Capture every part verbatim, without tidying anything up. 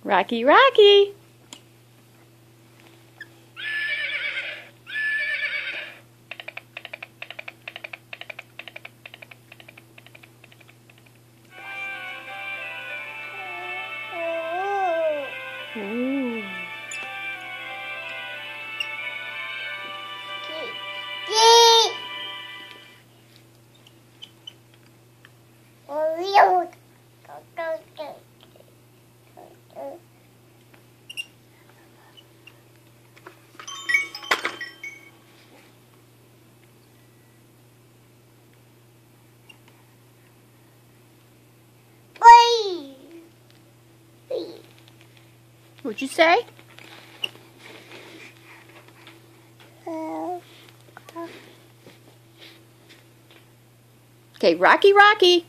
Rocky, Rocky. Ooh. What'd you say? Okay, Rocky, Rocky.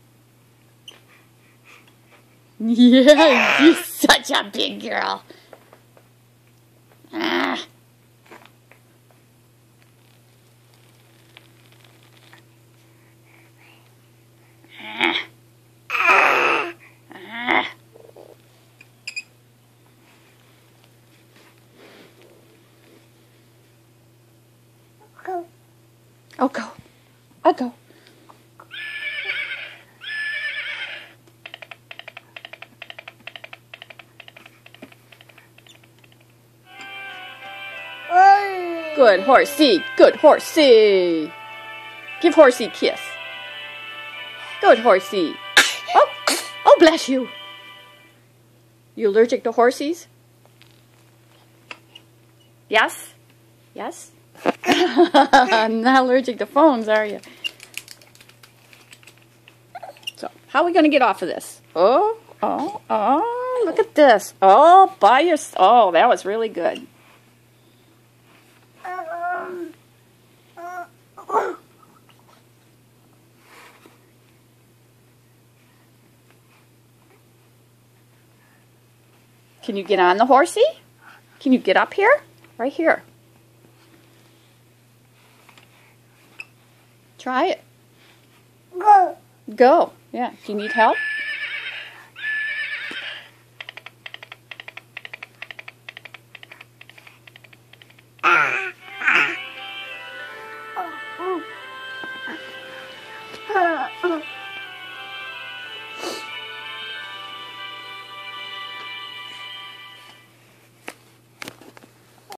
Yeah, you're such a big girl. Ah. Ah. Ah. Go. I'll go. I'll go. Good Horsey. Good Horsey. Give Horsey a kiss. Good Horsey. Oh, oh, bless you. You allergic to Horseys? Yes? Yes? Not allergic to phones, are you? So, how are we going to get off of this? Oh, oh, oh, look at this. Oh, by your... Oh, that was really good. Can you get on the horsey? Can you get up here? Right here. Try it. Go. Go. Yeah. Do you need help?